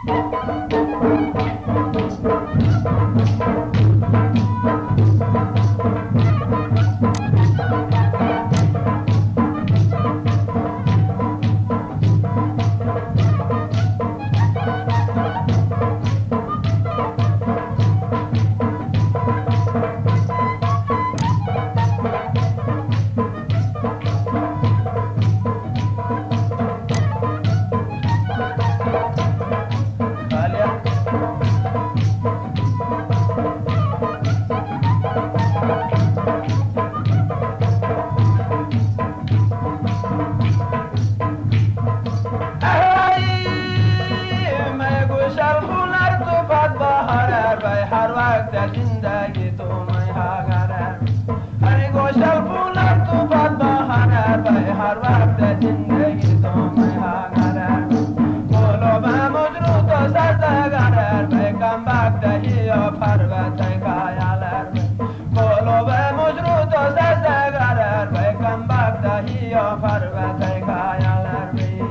زندگی تو می هاگرم هر گوشل پولم تو باد بخانر بای هر وقت زندگی تو می هاگرم بولو به مجرو تو سرزگرر بای کم بک دهی یا پروت کایالر بولو به مجرو تو سرزگرر بای کم بک دهی یا پروت کایالر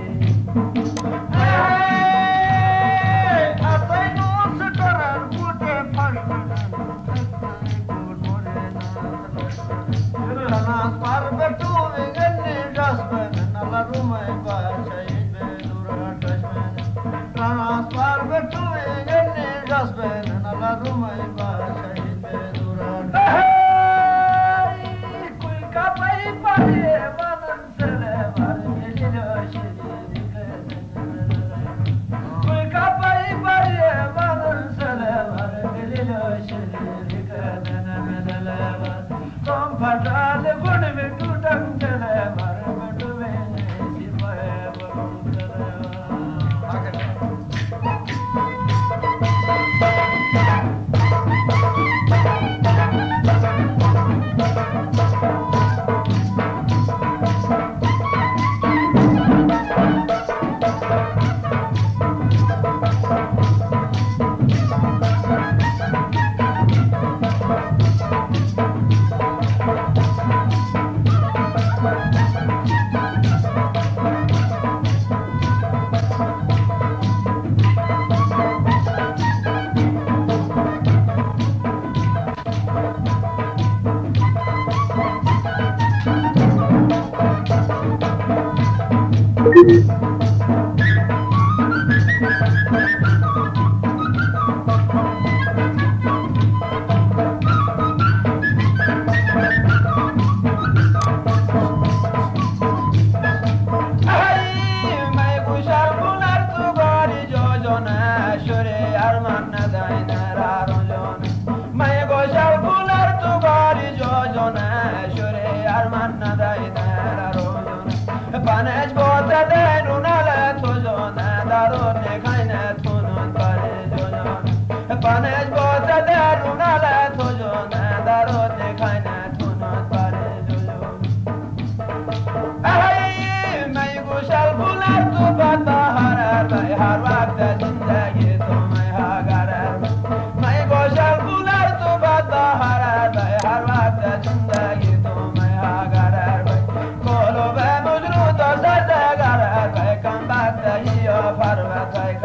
Panaj bota de nunala tujona darun khaine tunun pare jona Panaj bota de nunala tujona darun khaine tunun pare jona Ay mai gushal bular tu bata harar bai har waqt zindagi tu mai hagarar mai gushal bular tu bata harar bai har waqt zindagi tu mai hagarar bai kolo be come back to your father, take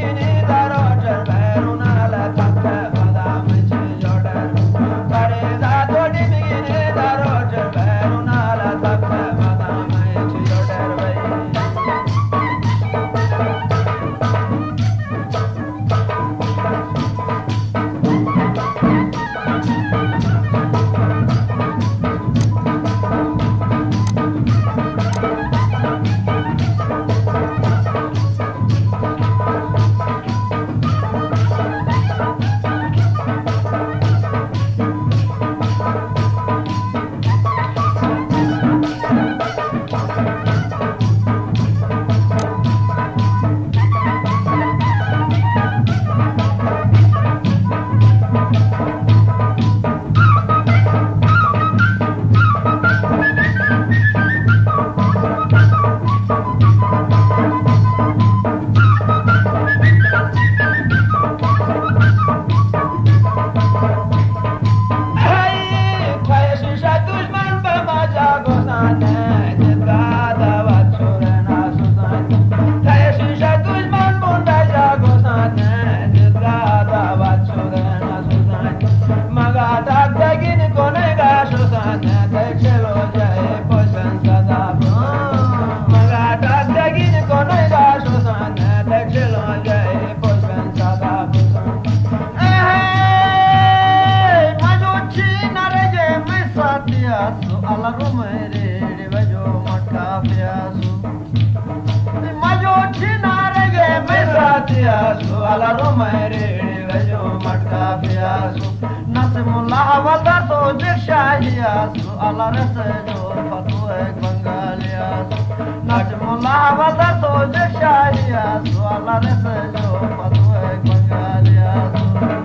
Pare fiasu alla rumere vejo matka fiasu majo chinare ge mesa fiasu alla rumere vejo matka fiasu nasmullah wada so dikshahiyasu alla rasajo fatu ek bangaliyasu nasmullah wada so dikshahiyasu alla rasajo fatu ek bangaliyasu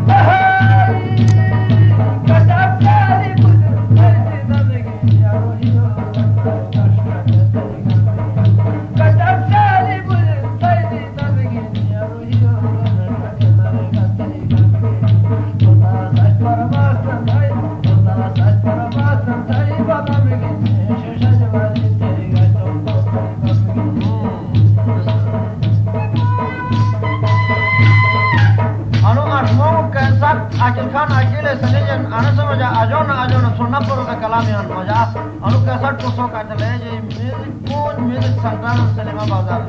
आखिर खान अकेले सनेजन आने समझा आजो न सुनना पड़ो का कलाम यान मजा अनु कैसा टोसो का चले जे म्यूजिक संग्राम सिनेमा बाजार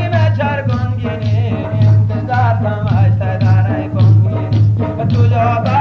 तुझा